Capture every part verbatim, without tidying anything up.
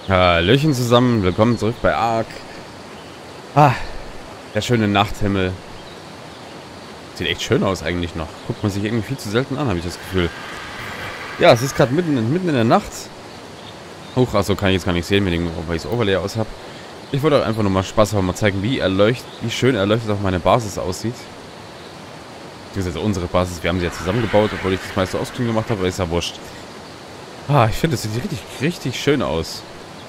Hallöchen zusammen, willkommen zurück bei Ark. Ah, der schöne Nachthimmel. Sieht echt schön aus eigentlich noch. Guckt man sich irgendwie viel zu selten an, habe ich das Gefühl. Ja, es ist gerade mitten, in- mitten in der Nacht. Huch, achso, kann ich jetzt gar nicht sehen, mit dem, weil ich das Overlay aus habe. Ich wollte einfach nur mal Spaß haben, mal zeigen, wie erleuchtet, wie schön erleuchtet auch meine Basis aussieht. Das ist jetzt unsere Basis, wir haben sie ja zusammengebaut, obwohl ich das meiste Offscreen gemacht habe, aber ist ja wurscht. Ah, ich finde, das sieht richtig, richtig schön aus.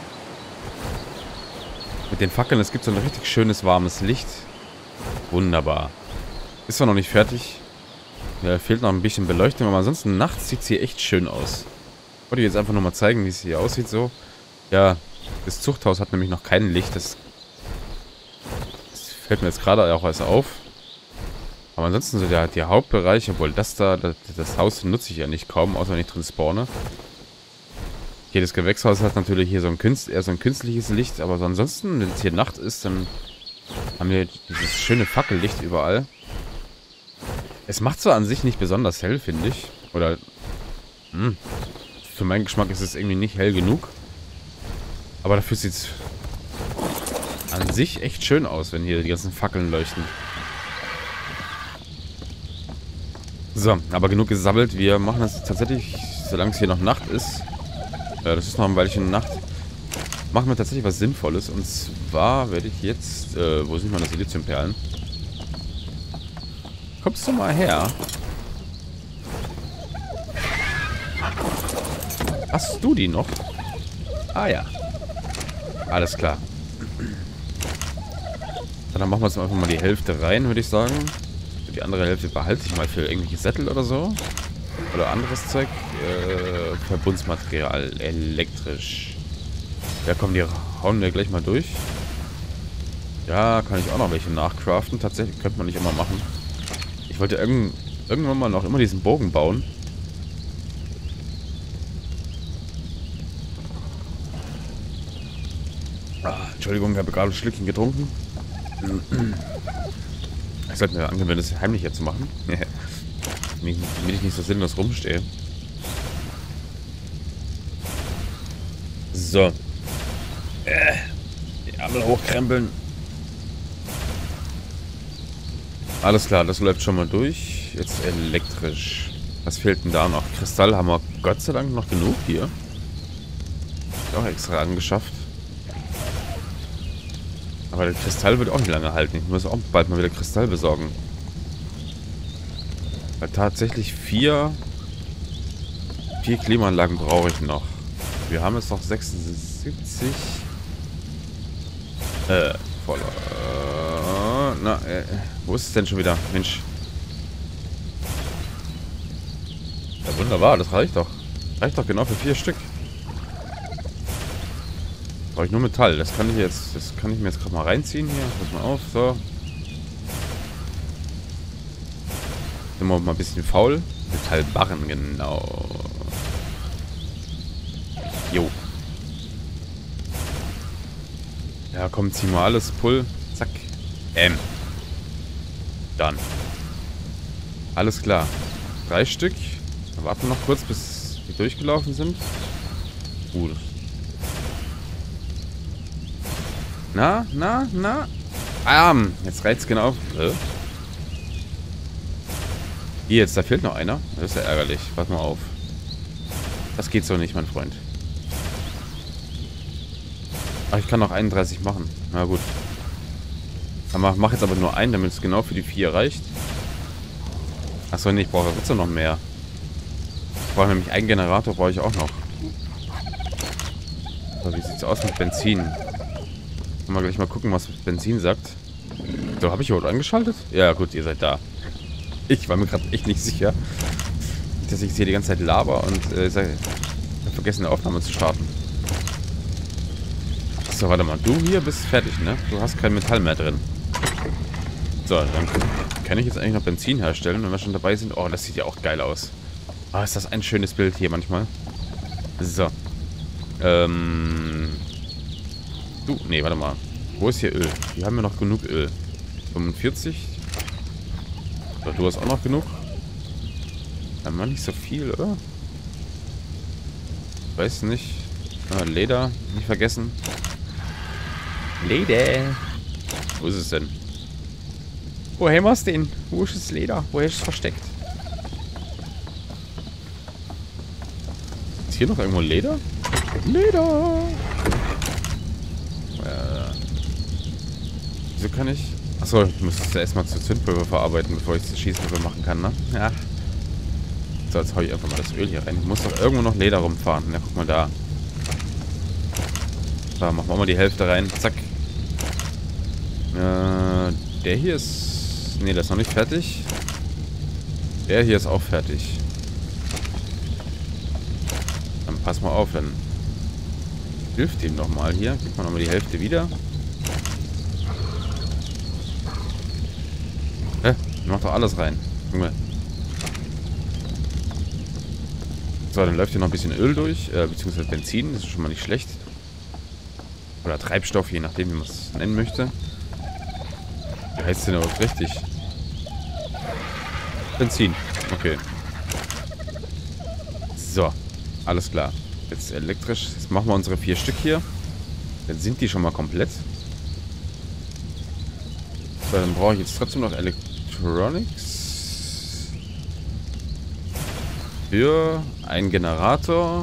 Mit den Fackeln, es gibt so ein richtig schönes, warmes Licht. Wunderbar. Ist zwar noch nicht fertig. Ja, fehlt noch ein bisschen Beleuchtung, aber ansonsten nachts sieht es hier echt schön aus. Ich wollte jetzt einfach nur mal zeigen, wie es hier aussieht so. Ja, das Zuchthaus hat nämlich noch kein Licht. Das, das fällt mir jetzt gerade auch erst auf. Aber ansonsten so der, der Hauptbereich, obwohl das da, das, das Haus nutze ich ja nicht kaum, außer wenn ich drin spawne. Jedes Gewächshaus hat natürlich hier so ein, Künst, eher so ein künstliches Licht, aber so ansonsten, wenn es hier Nacht ist, dann haben wir dieses schöne Fackellicht überall. Es macht zwar an sich nicht besonders hell, finde ich. Oder, mh, für meinen Geschmack ist es irgendwie nicht hell genug. Aber dafür sieht es an sich echt schön aus, wenn hier die ganzen Fackeln leuchten. So, aber genug gesammelt. Wir machen das tatsächlich, solange es hier noch Nacht ist. Ja, das ist noch ein Weilchen Nacht. Machen wir tatsächlich was Sinnvolles. Und zwar werde ich jetzt... Äh, wo sind meine Siliziumperlen? Kommst du mal her? Hast du die noch? Ah ja. Alles klar. Dann machen wir jetzt einfach mal die Hälfte rein, würde ich sagen. Die andere Hälfte behalte ich mal für irgendwelche Sättel oder so. Oder anderes Zeug. Äh, Verbundsmaterial. Elektrisch. Ja, komm, die hauen wir gleich mal durch. Ja, kann ich auch noch welche nachcraften. Tatsächlich könnte man nicht immer machen. Ich wollte irgend, irgendwann mal noch immer diesen Bogen bauen. Ah, Entschuldigung, ich habe gerade ein Schlückchen getrunken. Ich sollte mir angewöhnen, das heimlicher zu machen. Damit ich nicht so sinnlos rumstehe. So. Äh, die Ärmel hochkrempeln. Alles klar, das läuft schon mal durch. Jetzt elektrisch. Was fehlt denn da noch? Kristall haben wir Gott sei Dank noch genug hier. Auch extra angeschafft. Aber der Kristall wird auch nicht lange halten. Ich muss auch bald mal wieder Kristall besorgen. Weil tatsächlich vier, vier Klimaanlagen brauche ich noch. Wir haben jetzt noch sechsundsiebzig. Äh, voller. Äh, na, äh, wo ist es denn schon wieder? Mensch. Ja, wunderbar, das reicht doch. Reicht doch genau für vier Stück. Brauche ich nur Metall. Das kann ich jetzt, das kann ich mir jetzt gerade mal reinziehen hier. Pass mal auf, so. Immer mal ein bisschen faul. Metallbarren, genau. Jo. Ja, komm, zieh mal alles. Pull. Zack. Ähm. Dann. Alles klar. Drei Stück. Wir warten noch kurz, bis die durchgelaufen sind. Gut. Na, na, na. Ah, jetzt reicht's genau. Äh? Hier, jetzt, da fehlt noch einer. Das ist ja ärgerlich. Pass mal auf. Das geht so nicht, mein Freund. Ach, ich kann noch einunddreißig machen. Na gut. Mach, mach jetzt aber nur einen, damit es genau für die vier reicht. Achso, nee, ich brauche trotzdem noch mehr. Ich brauche nämlich einen Generator, brauche ich auch noch. So, wie sieht's aus mit Benzin? Können wir gleich mal gucken, was Benzin sagt. So, habe ich überhaupt angeschaltet? Ja, gut, ihr seid da. Ich war mir gerade echt nicht sicher, dass ich jetzt hier die ganze Zeit laber und äh, sag, ich hab vergessen, eine Aufnahme zu starten. So, warte mal. Du hier bist fertig, ne? Du hast kein Metall mehr drin. So, dann kann ich jetzt eigentlich noch Benzin herstellen, wenn wir schon dabei sind. Oh, das sieht ja auch geil aus. Ah, ist das ein schönes Bild hier manchmal. So. Ähm... Du, nee, warte mal. Wo ist hier Öl? Hier haben wir noch genug Öl. fünfundvierzig. So, du hast auch noch genug. Haben wir nicht so viel, oder? Weiß nicht. Äh, Leder, nicht vergessen. Leder. Wo ist es denn? Wo haben wir es denn? Wo ist das Leder? Wo ist es versteckt? Ist hier noch irgendwo Leder? Leder! Äh, wieso kann ich... Achso, ich muss es erstmal zur Zündpulver verarbeiten, bevor ich das Schießpulver machen kann, ne? Ja. So, jetzt hau ich einfach mal das Öl hier rein. Ich muss doch irgendwo noch Leder rumfahren. Na, guck mal da. So, machen wir mal die Hälfte rein. Zack. Äh, der hier ist... Ne, der ist noch nicht fertig. Der hier ist auch fertig. Dann pass mal auf, dann hilft ihm doch mal hier. Gib mal nochmal die Hälfte wieder. Hä? Mach doch alles rein. Junge. So, dann läuft hier noch ein bisschen Öl durch, äh, beziehungsweise Benzin. Das ist schon mal nicht schlecht. Oder Treibstoff, je nachdem, wie man es nennen möchte. Wie heißt es denn überhaupt richtig? Benzin. Okay. So. Alles klar. Jetzt elektrisch. Jetzt machen wir unsere vier Stück hier. Dann sind die schon mal komplett. So, dann brauche ich jetzt trotzdem noch Electronics. Für einen Generator.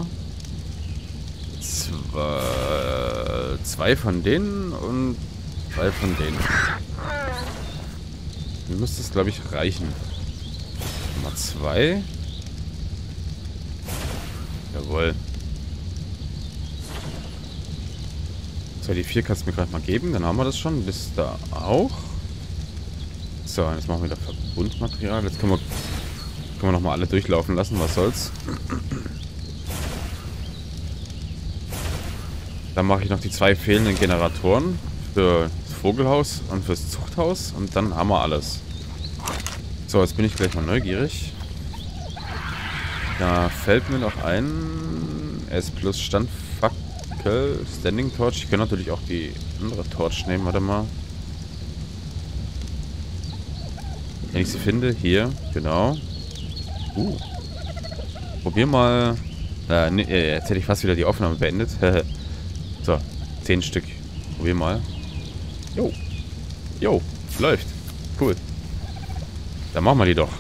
Zwei, zwei von denen und zwei von denen. Dann müsste es, glaube ich, reichen. Nummer zwei. Jawohl. So, die vier kannst du mir gerade mal geben. Dann haben wir das schon. Bis da auch. So, jetzt machen wir wieder Verbundmaterial. Jetzt können wir, können wir nochmal alle durchlaufen lassen. Was soll's. Dann mache ich noch die zwei fehlenden Generatoren für das Vogelhaus und fürs Zuchthaus. Und dann haben wir alles. So, jetzt bin ich gleich mal neugierig. Da fällt mir noch ein S plus Standfackel, Standing Torch. Ich kann natürlich auch die andere Torch nehmen. Warte mal. Wenn ich sie finde, hier, genau. Uh. Probier mal. Äh, ne, jetzt hätte ich fast wieder die Aufnahme beendet. So, zehn Stück. Probier mal. Jo. Jo, läuft. Cool. Dann machen wir die doch.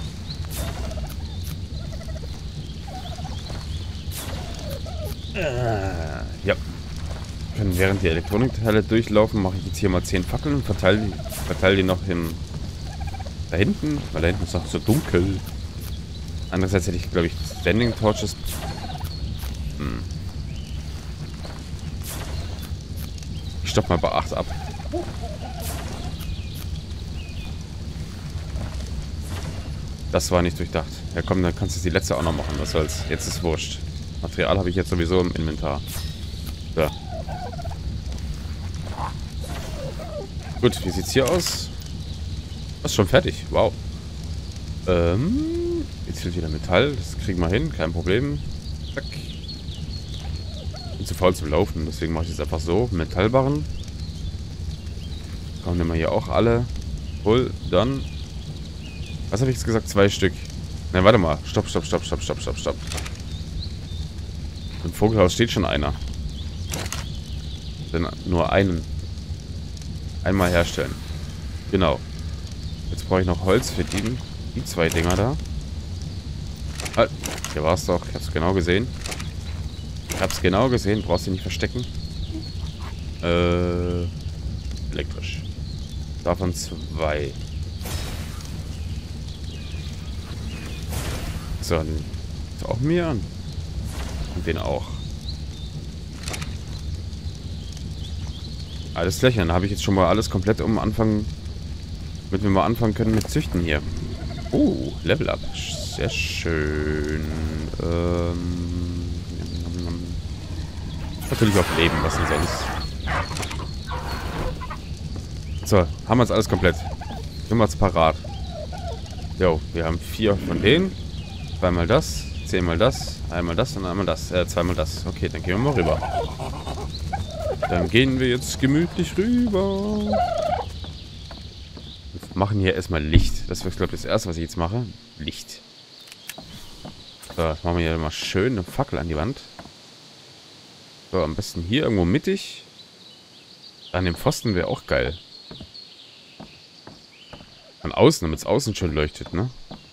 Äh, ja. Können während die Elektronikteile durchlaufen, mache ich jetzt hier mal zehn Fackeln und verteile die, verteile die noch hin. Da hinten, weil da hinten ist noch so dunkel. Andererseits hätte ich, glaube ich, Standing Torches. Hm. Ich stopp mal bei acht ab. Das war nicht durchdacht. Ja komm, dann kannst du die letzte auch noch machen. Was soll's. Jetzt ist wurscht. Material habe ich jetzt sowieso im Inventar. So. Gut, wie sieht's hier aus? Das ist schon fertig. Wow. Ähm, jetzt fehlt wieder Metall. Das kriegen wir hin. Kein Problem. Zack. Bin zu faul zum Laufen. Deswegen mache ich es einfach so. Metallbarren. Kommen nehmen wir hier auch alle. Voll. Dann. Was habe ich jetzt gesagt? Zwei Stück. Ne, warte mal. Stopp, stopp, stopp, stopp, stopp, stopp, stopp. Im Vogelhaus steht schon einer. Denn nur einen. Einmal herstellen. Genau. Jetzt brauche ich noch Holz für die, die zwei Dinger da. Halt. Hier war es doch. Ich hab's genau gesehen. Ich hab's genau gesehen. Brauchst du nicht verstecken. Äh. Elektrisch. Davon zwei. So, den ist auch mir an. Und den auch. Alles klar, dann habe ich jetzt schon mal alles komplett um Anfang, damit wir mal anfangen können mit Züchten hier. Oh, Level Up. Sehr schön. Ähm, natürlich auf Leben, was denn sonst. So, haben wir jetzt alles komplett. Sind wir jetzt parat. Jo, wir haben vier von denen. Zweimal das, zehnmal das, einmal das und einmal das. Äh, zweimal das. Okay, dann gehen wir mal rüber. Dann gehen wir jetzt gemütlich rüber. Wir machen hier erstmal Licht. Das ist, glaube ich, das erste, was ich jetzt mache. Licht. So, jetzt machen wir hier mal schön eine Fackel an die Wand. So, am besten hier irgendwo mittig. An dem Pfosten wäre auch geil. Von außen, damit es außen schön leuchtet, ne?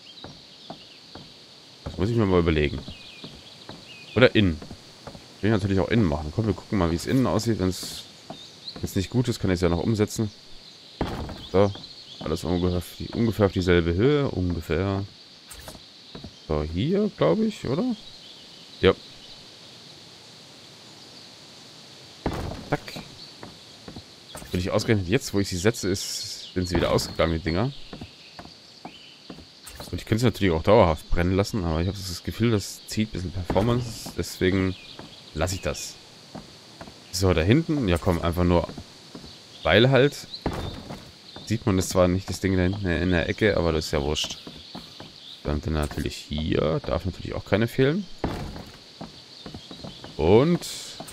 Das muss ich mir mal überlegen. Oder innen. Will ich natürlich auch innen machen. Komm, wir gucken mal, wie es innen aussieht. Wenn es nicht gut ist, kann ich es ja noch umsetzen. So. Alles ungefähr auf, die, ungefähr auf dieselbe Höhe. Ungefähr. So, hier, glaube ich, oder? Ja. Zack. Bin ich ausgerechnet jetzt, wo ich sie setze, ist, sind sie wieder ausgegangen, die Dinger. Und ich könnte sie natürlich auch dauerhaft brennen lassen, aber ich habe das Gefühl, das zieht ein bisschen Performance. Deswegen lasse ich das. So, da hinten, ja komm, einfach nur, weil halt, sieht man das zwar nicht, das Ding da hinten in der Ecke, aber das ist ja wurscht. Dann natürlich hier, darf natürlich auch keine fehlen. Und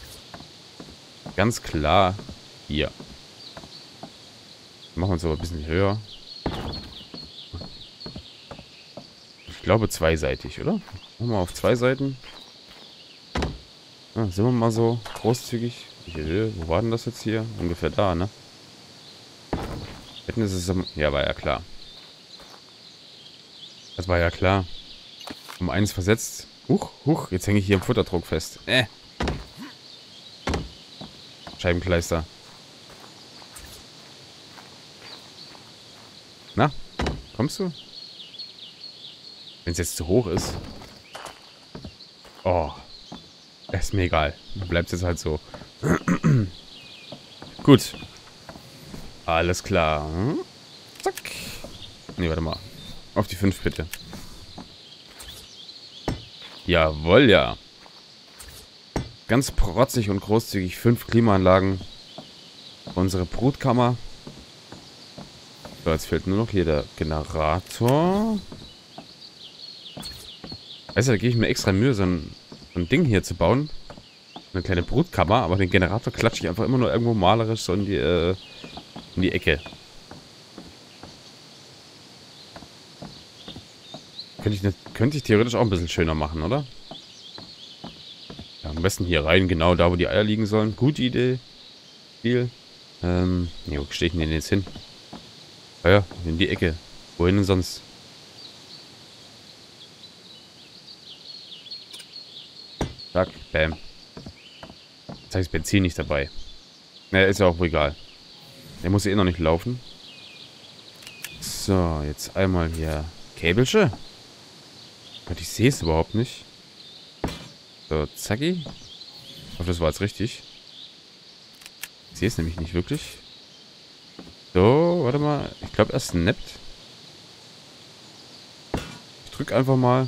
ganz klar hier. Machen wir uns aber ein bisschen höher. Ich glaube zweiseitig, oder? Machen wir auf zwei Seiten. Ah, sind wir mal so großzügig. Welche Höhe? Wo war denn das jetzt hier? Ungefähr da, ne? Hätten es am... Ja, war ja klar. Das war ja klar. Um eins versetzt. Huch, huch, jetzt hänge ich hier im Futterdruck fest. Äh. Scheibenkleister. Na, kommst du? Wenn es jetzt zu hoch ist. Oh. Ist mir egal. Bleibt jetzt halt so. Gut. Alles klar. Zack. Ne, warte mal. Auf die fünf bitte. Jawohl, ja. Ganz protzig und großzügig. fünf Klimaanlagen. Unsere Brutkammer. So, jetzt fehlt nur noch hier der Generator. Weißt du, da gebe ich mir extra Mühe, so ein, so ein Ding hier zu bauen. Eine kleine Brutkammer, aber den Generator klatsche ich einfach immer nur irgendwo malerisch so in die, äh, in die Ecke. Könnte ich, nicht, könnte ich theoretisch auch ein bisschen schöner machen, oder? Ja, am besten hier rein, genau da, wo die Eier liegen sollen. Gute Idee. Viel. Ähm, ne, wo stehe ich denn jetzt hin? Ah ja, in die Ecke. Wohin denn sonst? Zack, bam. Jetzt habe ich das Benzin nicht dabei. Naja, ist ja auch egal. Der muss ja eh noch nicht laufen. So, jetzt einmal hier Käbelsche. Ich sehe es überhaupt nicht. So, zacki. Ich hoffe, das war jetzt richtig. Ich sehe es nämlich nicht wirklich. So, warte mal. Ich glaube, er snappt. Ich drücke einfach mal.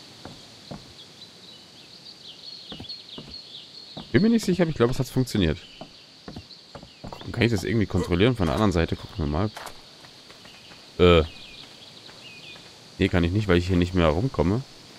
Bin mir nicht sicher, aber ich glaube, es hat funktioniert. Gucken, kann ich das irgendwie kontrollieren von der anderen Seite? Gucken wir mal. Äh. Nee, kann ich nicht, weil ich hier nicht mehr rumkomme.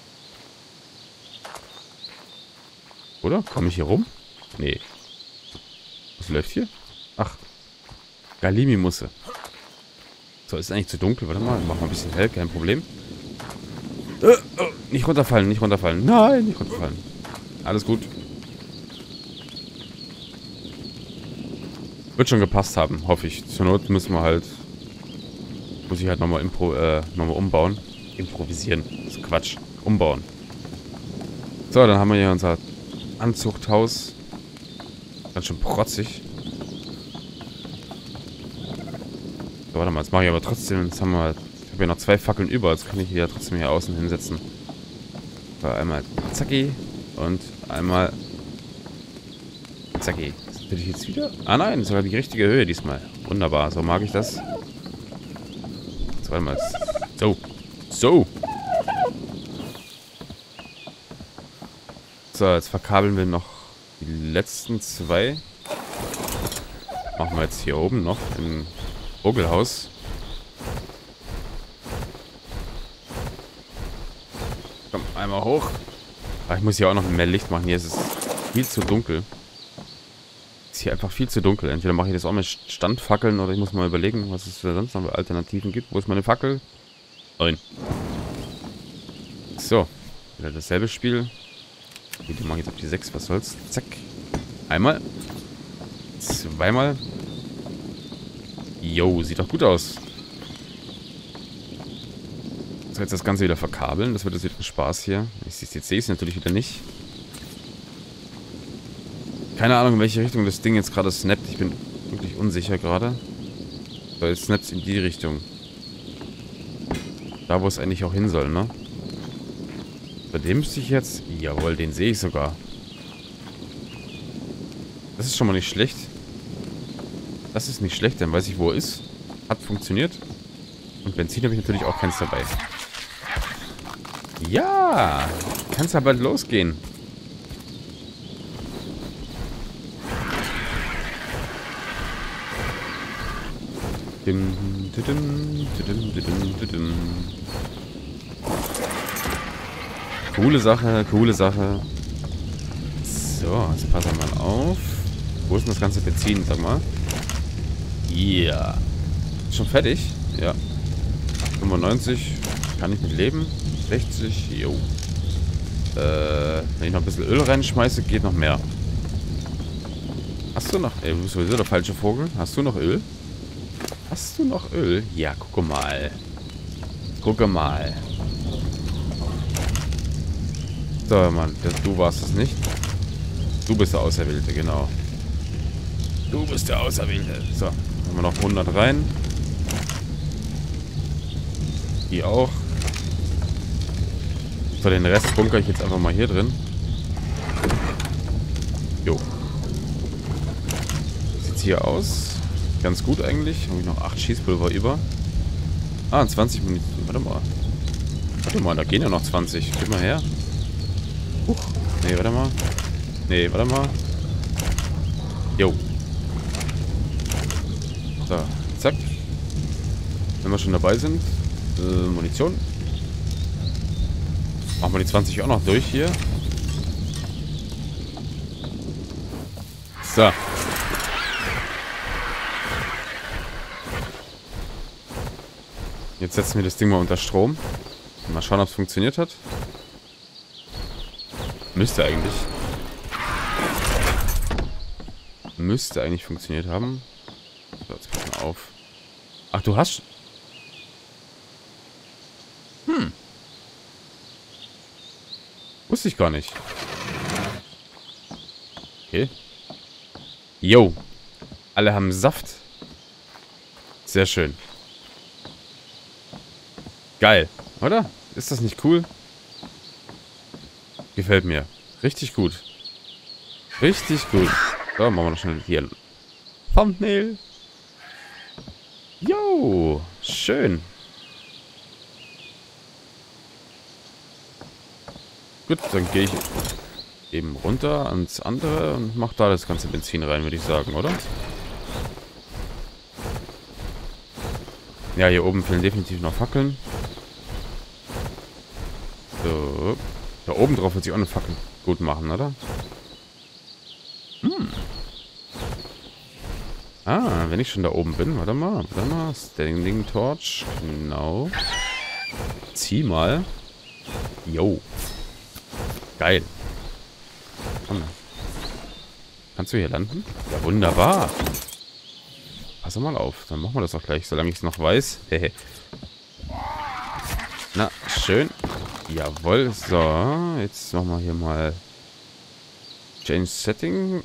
Oder? Komme ich hier rum? Nee. Was läuft hier? Ach. Galimi-Musse. So, ist eigentlich zu dunkel. Warte mal, machen wir ein bisschen hell, kein Problem. Äh, oh, nicht runterfallen, nicht runterfallen. Nein, nicht runterfallen. Alles gut. Wird schon gepasst haben, hoffe ich. Zur Not müssen wir halt... Muss ich halt nochmal impro äh, nochmal umbauen. Improvisieren. Das ist Quatsch. Umbauen. So, dann haben wir hier unser Anzuchthaus. Ganz schön protzig. So, warte mal, jetzt mache ich aber trotzdem... Jetzt haben wir... Ich habe ja noch zwei Fackeln über. Jetzt kann ich hier trotzdem hier außen hinsetzen. So, einmal zacki. Und einmal... Zacki. Will ich jetzt wieder? Ah nein, das war die richtige Höhe diesmal. Wunderbar, so mag ich das. Jetzt warte mal. So. So. So, jetzt verkabeln wir noch die letzten zwei. Machen wir jetzt hier oben noch im Vogelhaus. Komm, einmal hoch. Ah, ich muss hier auch noch mehr Licht machen. Hier ist es viel zu dunkel. Ist hier einfach viel zu dunkel. Entweder mache ich das auch mit Standfackeln oder ich muss mal überlegen, was es sonst noch für Alternativen gibt. Wo ist meine Fackel? Nein. So. Wieder dasselbe Spiel. Die mache ich jetzt auf die sechs. Was soll's? Zack. Einmal. Zweimal. Jo, sieht doch gut aus. So, jetzt das Ganze wieder verkabeln. Das wird jetzt wieder Spaß hier. Ich, jetzt sehe ich es natürlich wieder nicht. Keine Ahnung, in welche Richtung das Ding jetzt gerade snappt. Ich bin wirklich unsicher gerade. So, jetzt snappt es in die Richtung. Da, wo es eigentlich auch hin soll, ne? Bei dem müsste ich jetzt... Jawohl, den sehe ich sogar. Das ist schon mal nicht schlecht. Das ist nicht schlecht, dann weiß ich, wo er ist. Hat funktioniert. Und Benzin habe ich natürlich auch keins dabei. Ja! Kann es ja bald losgehen. Dim, didim, didim, didim, didim. Coole Sache, coole Sache. So, jetzt passen wir mal auf. Wo ist denn das ganze Benzin, sag mal? Yeah. Schon fertig? Ja. fünfundneunzig. Kann ich mit leben? sechzig. Jo. Äh, wenn ich noch ein bisschen Öl reinschmeiße, geht noch mehr. Hast du noch... Ey, du bist sowieso der falsche Vogel. Hast du noch Öl? Hast du noch Öl? Ja, gucke mal. Gucke mal. So, Mann. Du warst es nicht. Du bist der Auserwählte, genau. Du bist der Auserwählte. So, haben wir noch hundert rein. Die auch. So, den Rest bunkere ich jetzt einfach mal hier drin. Jo. Sieht's hier aus. Ganz gut eigentlich. Habe ich noch acht Schießpulver über. Ah, zwanzig Munition. Warte mal. Warte mal, da gehen ja noch zwanzig. Gib mal her. Huch. Nee, warte mal. Nee, warte mal. Jo. So, zack. Wenn wir schon dabei sind. Äh, Munition. Machen wir die zwanzig auch noch durch hier. So. Jetzt setzen wir das Ding mal unter Strom. Mal schauen, ob es funktioniert hat. Müsste eigentlich. Müsste eigentlich funktioniert haben. So, jetzt pass mal auf. Ach, du hast... Hm. Wusste ich gar nicht. Okay. Yo. Alle haben Saft. Sehr schön. Geil, oder? Ist das nicht cool? Gefällt mir. Richtig gut. Richtig gut. So, machen wir noch schnell hier. Thumbnail. Jo, schön. Gut, dann gehe ich eben runter ans andere und mache da das ganze Benzin rein, würde ich sagen, oder? Ja, hier oben fehlen definitiv noch Fackeln. So. Da oben drauf wird sich auch eine Fackel gut machen, oder? Hm. Ah, wenn ich schon da oben bin, warte mal, warte mal. Standing Torch, genau. Zieh mal. Jo. Geil. Komm. Kannst du hier landen? Ja, wunderbar. Pass mal auf, dann machen wir das auch gleich, solange ich es noch weiß. Na, schön. Jawohl, so. Jetzt machen wir hier mal Change Setting.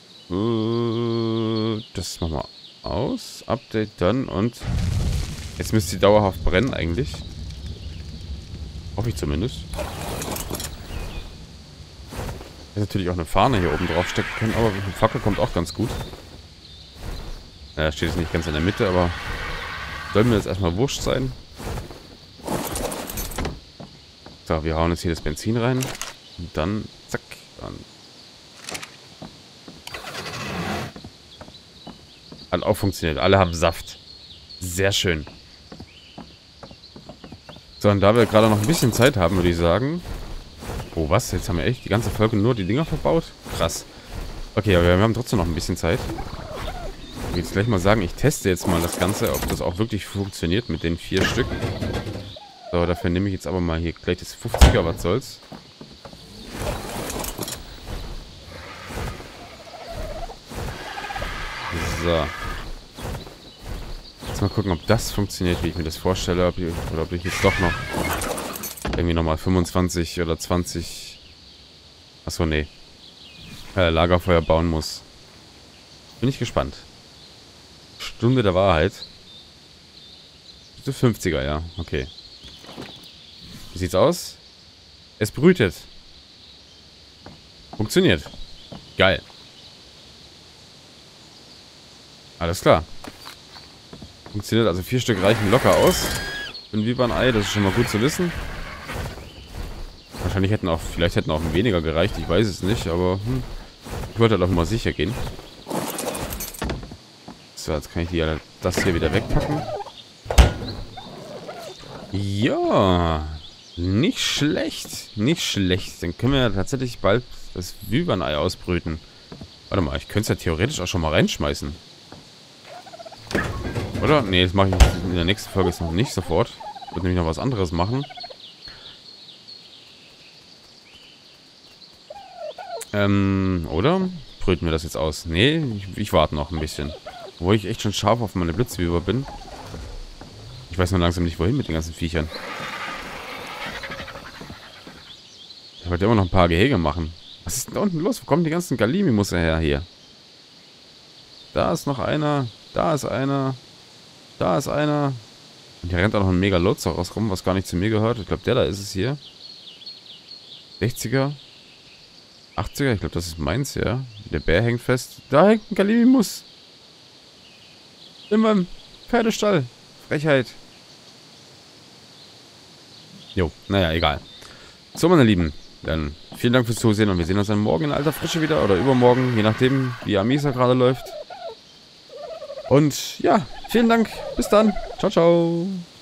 Das machen wir aus. Update dann und jetzt müsste sie dauerhaft brennen eigentlich. Hoffe ich zumindest. Hätte natürlich auch eine Fahne hier oben drauf stecken können, aber eine Fackel kommt auch ganz gut. Ja, steht jetzt nicht ganz in der Mitte, aber soll mir jetzt erstmal wurscht sein. So, wir hauen jetzt hier das Benzin rein. Und dann, zack, dann. Hat auch funktioniert. Alle haben Saft. Sehr schön. So, und da wir gerade noch ein bisschen Zeit haben, würde ich sagen. Oh, was? Jetzt haben wir echt die ganze Folge nur die Dinger verbaut? Krass. Okay, aber wir haben trotzdem noch ein bisschen Zeit. Ich will jetzt gleich mal sagen, ich teste jetzt mal das Ganze, ob das auch wirklich funktioniert mit den vier Stück. So, dafür nehme ich jetzt aber mal hier gleich das fünfziger, was soll's. So. Jetzt mal gucken, ob das funktioniert, wie ich mir das vorstelle. Ob ich, oder ob ich jetzt doch noch irgendwie nochmal fünfundzwanzig oder zwanzig... Achso, nee. Äh, Lagerfeuer bauen muss. Bin ich gespannt. Stunde der Wahrheit. fünfziger, ja. Okay. Wie sieht's aus? Es brütet. Funktioniert. Geil. Alles klar. Funktioniert, also vier Stück reichen locker aus. Für ein Vivan-Ei, das ist schon mal gut zu wissen. Wahrscheinlich hätten auch, vielleicht hätten auch weniger gereicht, ich weiß es nicht, aber hm, ich wollte halt auch mal sicher gehen. So, jetzt kann ich die, das hier wieder wegpacken. Ja, nicht schlecht, nicht schlecht. Dann können wir ja tatsächlich bald das Vivan-Ei ausbrüten. Warte mal, ich könnte es ja theoretisch auch schon mal reinschmeißen. Oder? Nee, das mache ich in der nächsten Folge jetzt noch nicht sofort. Ich würde nämlich noch was anderes machen. Ähm, oder? Brüten wir das jetzt aus? Nee, ich, ich warte noch ein bisschen. Obwohl ich echt schon scharf auf meine Blitzwieber bin. Ich weiß nur langsam nicht, wohin mit den ganzen Viechern. Ich wollte immer noch ein paar Gehege machen. Was ist denn da unten los? Wo kommen die ganzen Galimi-Musse her hier? Da ist noch einer. Da ist einer. Da ist einer. Und hier rennt auch noch ein Megalosaurus rauskommen, was gar nicht zu mir gehört. Ich glaube, der da ist es hier. sechziger. achtziger, ich glaube, das ist meins, ja. Der Bär hängt fest. Da hängt ein Galimimus. In meinem Pferdestall. Frechheit. Jo, naja, egal. So, meine Lieben. Dann vielen Dank fürs Zusehen und wir sehen uns dann morgen in alter Frische wieder. Oder übermorgen, je nachdem, wie Amisa gerade läuft. Und ja, vielen Dank. Bis dann. Ciao, ciao.